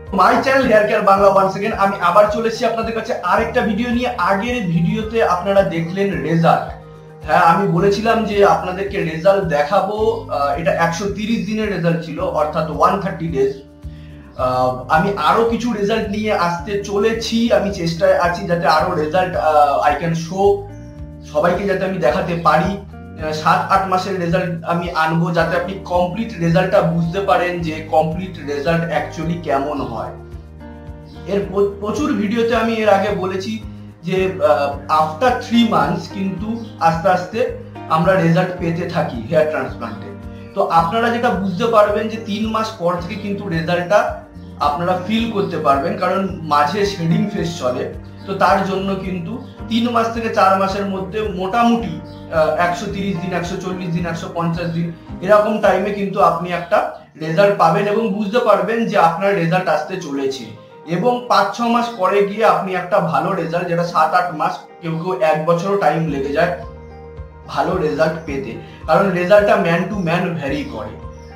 মাই channel hair care Bangla once again আমি আবার চলেছি আপনাদের কাছে আরেকটা ভিডিও নিয়ে। আগের ভিডিওতে আপনারা দেখলেন রেজাল্ট। হ্যাঁ, আমি বলেছিলাম যে আপনাদেরকে রেজাল্ট দেখাবো। এটা 130 দিনের রেজাল্ট ছিল, অর্থাৎ 130 ডেজ। আমি আরো কিছু রেজাল্ট নিয়ে আসতে চলেছি। আমি চেষ্টায় আছি যাতে আরো রেজাল্ট আই ক্যান শো, সবাইকে যাতে আমি দেখাতে পারি। 7-8 মাসের রেজাল্ট আমি আনবো, যাতে আপনি কমপ্লিট রেজাল্টটা বুঝতে পারেন যে কমপ্লিট রেজাল্ট অ্যাকচুয়ালি কেমন হয়। এর প্রচুর ভিডিওতে আমি এর আগে বলেছি যে আফটার 3 মান্থস কিন্তু আস্তে আস্তে আমরা রেজাল্ট পেতে থাকি হেয়ার ট্রান্সপ্লান্টে। তো আপনারা যেটা বুঝতে পারবেন যে 3 মাস পর থেকে কিন্তু রেজাল্টটা আপনারা ফিল করতে পারবেন, কারণ মাঝে শেডিং ফেজ চলে। তো তার জন্য কিন্তু 3 মাস থেকে 4 মাসের মধ্যে মোটামুটি 130 দিন, 140 দিন, 150 দিন এরকম টাইমে কিন্তু আপনি একটা রেজাল্ট পাবেন এবং বুঝতে পারবেন যে আপনার রেজাল্ট আসতে চলেছে। এবং 5-6 মাস পরে গিয়ে আপনি একটা ভালো রেজাল্ট, যেটা 7-8 মাস, কেউ কেউ 1 বছরও টাইম লেগে যায় ভালো রেজাল্ট পেতে, কারণ রেজাল্টটা ম্যান টু ম্যান ভ্যারি করে।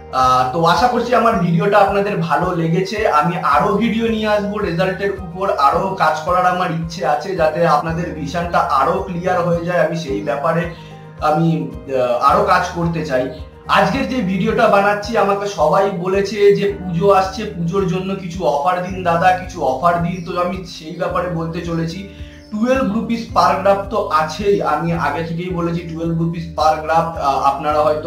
তো আশা করছি আমার ভিডিওটা আপনাদের ভালো লেগেছে। আমি আরো ভিডিও নিয়ে আসবো রেজাল্টের উপর, আরো কাজ করার আমার ইচ্ছে আছে, যাতে আপনাদের ভিশনটা আরো ক্লিয়ার হয়ে যায়। আমি সেই ব্যাপারে আমি আরো কাজ করতে চাই। আজকের যে ভিডিওটা বানাচ্ছি, আমাকে সবাই বলেছে যে পুজো আসছে, পুজোর জন্য কিছু অফার দিন দাদা, কিছু অফার দিন। তো আমি সেই ব্যাপারে বলতে চলেছি। 12 রুপিস পার গ্রাফট তো আছেই, আমি আগে থেকেই বলেছি 12 রুপিস পার গ্রাফট। আপনারা হয়তো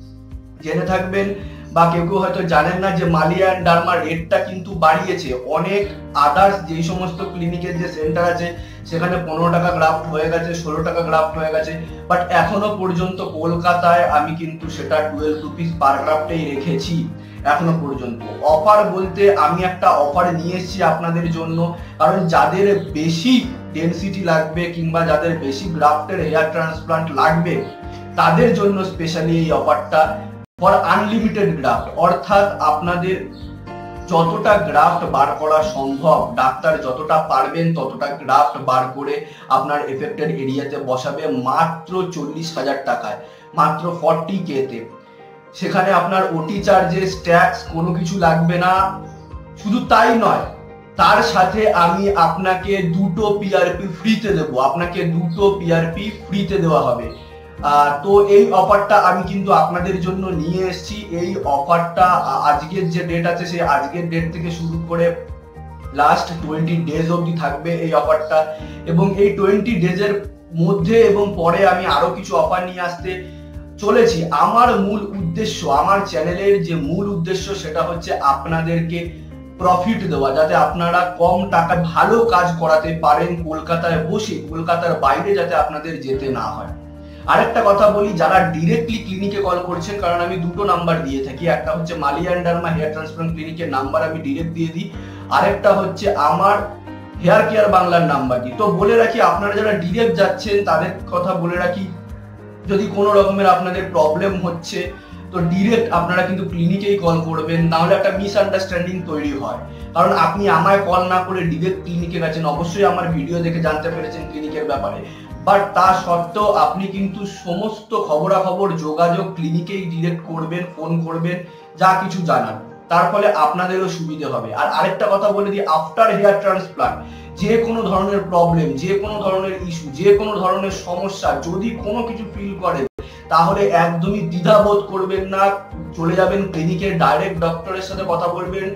জেনে থাকবেন বা কেউ কেউ হয়তো জানেন না যে মালিয়া অ্যান্ড ডার্মা রেটটা কিন্তু বাড়িয়েছে। অনেক আদার্স যেই সমস্ত ক্লিনিকের যে সেন্টার আছে সেখানে 15 টাকা গ্রাফট হয়ে গেছে, 16 টাকা গ্রাফট হয়ে গেছে, বাট এখনো পর্যন্ত কলকাতায় আমি কিন্তু সেটা 12 রুপিস পার গ্রাফটেই রেখেছি এখনো পর্যন্ত। অফার বলতে আমি একটা অফার নিয়ে এসেছি আপনাদের জন্য, কারণ যাদের বেশি ডেনসিটি লাগবে কিংবা যাদের বেশি গ্রাফটের হেয়ার ট্রান্সপ্লান্ট লাগবে তাদের জন্য স্পেশালি এই অফারটা ফর আনলিমিটেড গ্রাফট। অর্থাৎ আপনাদের যতটা গ্রাফট বার করা সম্ভব, ডাক্তার যতটা পারবেন ততটা গ্রাফট বার করে আপনার এফেক্টেড এরিয়াতে বসাবে মাত্র 40,000 টাকায়, মাত্র 40K তে। সেখানে আপনার ওটি চার্জেস, ট্যাক্স কোনো কিছু লাগবে না। শুধু তাই নয়, তার সাথে আমি আপনাকে 2টো পিআরপি ফ্রিতে দেবো, আপনাকে 2টো পিআরপি ফ্রিতে দেওয়া হবে। তো এই অফারটা আমি কিন্তু আপনাদের জন্য নিয়ে এসেছি। এই অফারটা আজকের যে ডেট আছে সেই আজকের ডেট থেকে শুরু করে লাস্ট 20 ডেজ অবধি থাকবে এই অফারটা। এবং এই 20 ডেজের মধ্যে এবং পরে আমি আরো কিছু অফার নিয়ে আসতে চলেছি। আমার মূল উদ্দেশ্য, আমার চ্যানেলের যে মূল উদ্দেশ্য সেটা হচ্ছে আপনাদেরকে প্রফিট দেওয়া, যাতে আপনারা কম টাকায় ভালো কাজ করাতে পারেন কলকাতায় বসে, কলকাতার বাইরে যাতে আপনাদের যেতে না হয়। আরেকটা কথা বলি, যারা ডিরেক্টলি ক্লিনিকে কল করছেন, কারণ আমি 2টো নাম্বার দিয়ে থাকি, একটা হচ্ছে মালিয়া অ্যান্ড ডার্মা হেয়ার ট্রান্সপ্লান্ট ক্লিনিকের নাম্বার আমি ডিরেক্ট দিয়ে দিই, আরেকটা হচ্ছে আমার হেয়ার কেয়ার বাংলার নাম্বার দিই। তো বলে রাখি, আপনারা যারা ডিরেক্ট যাচ্ছেন তাদের কথা বলে রাখি, যদি কোনো রকমের আপনাদের প্রবলেম হচ্ছে তো ডিরেক্ট আপনারা কিন্তু ক্লিনিকেই কল করবেন, নাহলে একটা মিসআন্ডারস্ট্যান্ডিং তৈরি হয়। কারণ আপনি আমায় কল না করে ডিরেক্ট ক্লিনিকে গেছেন, অবশ্যই আমার ভিডিও দেখে জানতে পেরেছেন ক্লিনিকের ব্যাপারে, বাট তা সত্ত্বেও আপনি কিন্তু সমস্ত খবরাখবর যোগাযোগ ক্লিনিকেই ডিরেক্ট করবেন, ফোন করবেন, যা কিছু জানান, তার ফলে আপনাদেরও সুবিধা হবে। আর আরেকটা কথা বলে দিই, আফটার হেয়ার ট্রান্সপ্লান্ট যে কোনো ধরনের প্রবলেম, যে কোনো ধরনের ইস্যু, যে কোনো ধরনের সমস্যা যদি কোনো কিছু ফিল করেন, তাহলে একদমই দ্বিধাবোধ করবেন না, চলে যাবেন ক্লিনিকের, ডাইরেক্ট ডক্টরের সাথে কথা বলবেন।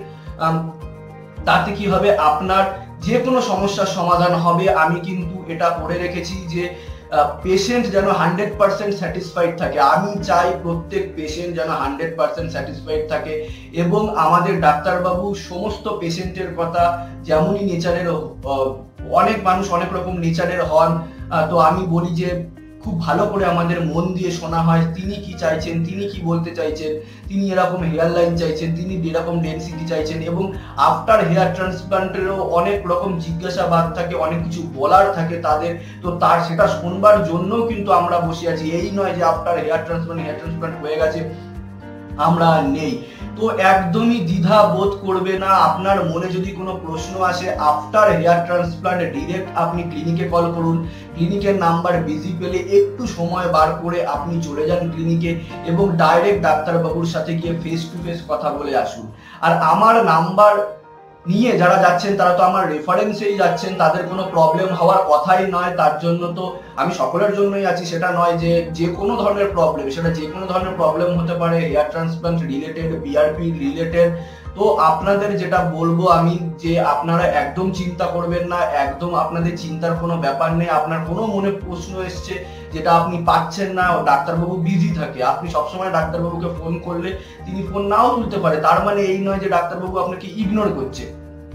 তাতে কি হবে, আপনার যে কোনো সমস্যার সমাধান হবে। আমি কিন্তু এটা করে রেখেছি যে পেশেন্ট যেন 100% স্যাটিসফাইড থাকে। আমি চাই প্রত্যেক পেশেন্ট যেন 100% স্যাটিসফাইড থাকে। এবং আমাদের ডাক্তারবাবু সমস্ত পেশেন্টের কথা যেমনই নেচারের, অনেক মানুষ অনেক রকম নেচারের হন, তো আমি বলি যে খুব ভালো করে আমাদের মন দিয়ে শোনা হয়, তিনি কি চাইছেন, তিনি কি বলতে চাইছেন, তিনি এরকম হেয়ার লাইন চাইছেন, তিনি এরকম ডেনসিটি চাইছেন। এবং আফটার হেয়ার ট্রান্সপ্লান্টেরও অনেক রকম জিজ্ঞাসাবাদ থাকে, অনেক কিছু বলার থাকে তাদের, তো তার সেটা শুনবার জন্য কিন্তু আমরা বসে আছি। এই নয় যে আফটার হেয়ার ট্রান্সপ্লান্ট হয়ে গেছে আমরা নেই। তো একদমই দ্বিধা বোধ করবে না। আপনার মনে যদি কোনো প্রশ্ন আসে, আফটার হেয়ার ট্রান্সপ্লান্ট ডিরেক্ট আপনি ক্লিনিকে কল করুন। ক্লিনিকের নাম্বার বিজি পেলে একটু সময় বার করে আপনি চলে যান ক্লিনিকে এবং ডাইরেক্ট ডাক্তারবাবুর সাথে গিয়ে ফেস টু ফেস কথা বলে আসুন। আর আমার নাম্বার নিয়ে যারা যাচ্ছেন তারা তো আমার রেফারেন্সেই যাচ্ছেন, তাদের কোনো প্রবলেম হওয়ার কথাই নয়। তার জন্য তো আমি সকলের জন্যই আছি, সেটা নয় যে কোনো ধরনের প্রবলেম, সেটা যে কোনো ধরনের প্রবলেম হতে পারে, hair transplant related, PRP related. তো আপনাদের যেটা বলবো আমি, যে আপনারা একদম চিন্তা করবেন না, একদম আপনাদের চিন্তার কোনো ব্যাপার নেই। আপনার কোনো মনে প্রশ্ন এসছে যেটা আপনি পাচ্ছেন না, ডাক্তারবাবু বিজি থাকে, আপনি সবসময় ডাক্তারবাবুকে ফোন করলে তিনি ফোন নাও তুলতে পারে, তার মানে এই নয় যে ডাক্তারবাবু আপনাকে ইগনোর করছে।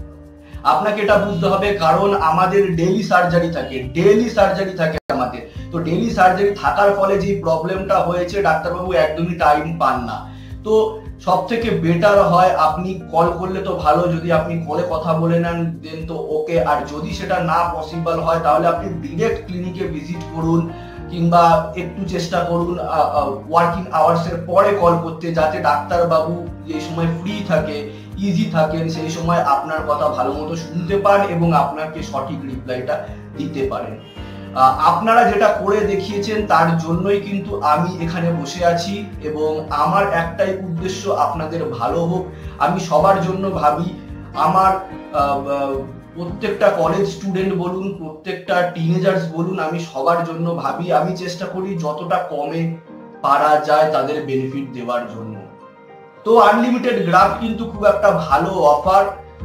আপনাকে এটা বুঝতে হবে, কারণ আমাদের ডেইলি সার্জারি থাকে আমাদের। তো ডেইলি সার্জারি থাকার ফলে যে প্রবলেমটা হয়েছে, ডাক্তারবাবু একদমই টাইম পান না। তো সব থেকে বেটার হয় আপনি কল করলে তো ভালো, যদি আপনি কলে কথা বলে নেন দেন তো ওকে। আর যদি সেটা না পসিবল হয় তাহলে আপনি ডিরেক্ট ক্লিনিকে ভিজিট করুন, কিংবা একটু চেষ্টা করুন ওয়ার্কিং আওয়ার্স এর পরে কল করতে, যাতে ডাক্তারবাবু যে সময় ফ্রি থাকে, ইজি থাকেন, সেই সময় আপনার কথা ভালো মতো শুনতে পান এবং আপনাকে সঠিক রিপ্লাইটা দিতে পারেন। আপনারা যেটা করে দেখিয়েছেন তার জন্যই কিন্তু আমি এখানে বসে আছি, এবং আমার একটাই উদ্দেশ্য আপনাদের ভালো হোক। আমি সবার জন্য ভাবি, আমার প্রত্যেকটা কলেজ স্টুডেন্ট বলুন, প্রত্যেকটা টিনেজার্স বলুন, আমি সবার জন্য ভাবি। আমি চেষ্টা করি যতটা কমে পারা যায় তাদের বেনিফিট দেওয়ার জন্য। তো আনলিমিটেড গ্রাফ কিন্তু খুব একটা ভালো অফার,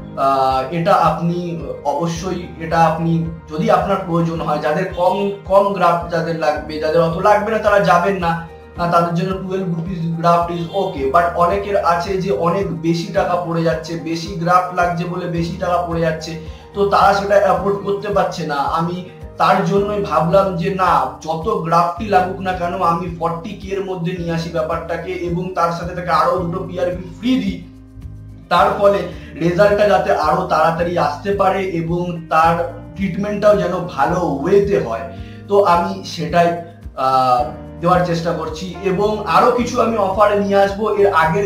এটা আপনি অবশ্যই, এটা আপনি যদি আপনার প্রয়োজন হয়, যাদের কম গ্রাফ যাদের লাগবে, যাদের অত লাগবে না তারা যাবেন না, তাদের জন্য 12 rupees graft is okay. But অনেকের আছে যে অনেক বেশি টাকা পড়ে যাচ্ছে, বেশি গ্রাফট লাগছে বলে বেশি টাকা পড়ে যাচ্ছে, তো তারা সেটা অ্যাফোর্ড করতে পারছে না। আমি তার জন্যই ভাবলাম যে না, যত গ্রাফটই লাগুক না কেন, আমি 40K এর মধ্যে নিয়ে আসি ব্যাপারটাকে, এবং তার সাথে তাকে আরো দুটো পিআরপি ফ্রি দিই। তার ফলে রেজাল্টটা যাতে আরো তাড়াতাড়ি আসতে পারে এবং তার ট্রিটমেন্টটাও যেন ভালো ওয়েতে হয়। তো আমি সেটাই দেওয়ার চেষ্টা করছি, এবং আরো কিছু আমি অফার নিয়ে আসবো এর আগের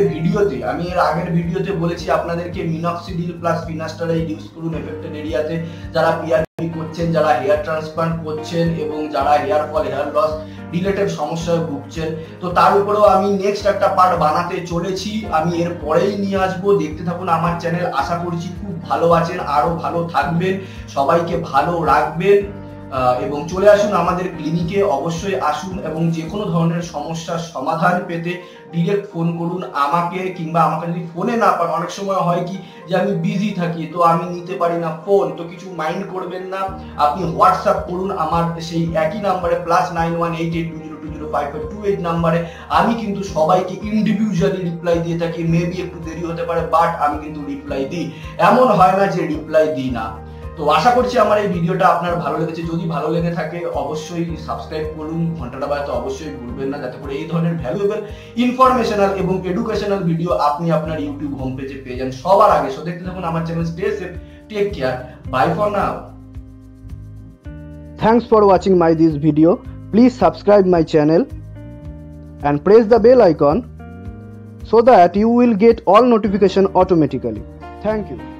ভিডিওতে বলেছি আপনাদেরকে মিনক্সিডিল প্লাস ফিনাস্টারাইড ইউজ করুন এফেক্টেড এরিয়াতে, যারা পিআরপি করছেন, যারা হেয়ার ট্রান্সপ্লান্ট করছেন, এবং যারা hair fall, hair loss related সমস্যায় ভুগছেন। তো তার উপরেও আমি নেক্সট একটা পার্ট বানাতে চলেছি, আমি এর পরেই নিয়ে আসবো। দেখতে থাকুন আমার চ্যানেল, আশা করছি খুব ভালো আছেন, আরো ভালো থাকবেন, সবাইকে ভালো রাখবেন, এবং চলে আসুন আমাদের ক্লিনিকে, অবশ্যই আসুন, এবং যে কোনো ধরনের সমস্যার সমাধান পেতে ডিরেক্ট ফোন করুন আমাকে, কিংবা আমাকে যদি ফোনে না পান, অনেক সময় হয় কি যে আমি বিজি থাকি, তো আমি নিতে পারি না ফোন, তো কিছু মাইন্ড করবেন না, আপনি হোয়াটসঅ্যাপ করুন আমার সেই একই নাম্বারে +918820205528 নাম্বারে। আমি কিন্তু সবাইকে ইন্ডিভিজুয়ালি রিপ্লাই দিয়ে থাকি, মেবি একটু দেরি হতে পারে, বাট আমি কিন্তু রিপ্লাই দিই, এমন হয় না যে রিপ্লাই দিই না। তো আশা করছি আমার এই ভিডিওটা আপনার ভালো লেগেছে। যদি ভালো লেগে থাকে অবশ্যই সাবস্ক্রাইব করুন, ঘন্টাটা বাজাতে অবশ্যই ভুলবেন না, যাতে করে এই ধরনের ভ্যালুয়েবল ইনফরমেশনাল এবং এডুকেশনাল ভিডিও আপনি আপনার ইউটিউব হোম পেজে পেয়ে যান সবার আগে। সো দেখতে থাকুন আমার channel, stay safe, take care, bye for now. Thanks for watching this video. Please subscribe my channel and press the bell icon so that you will get all notification automatically. Thank you.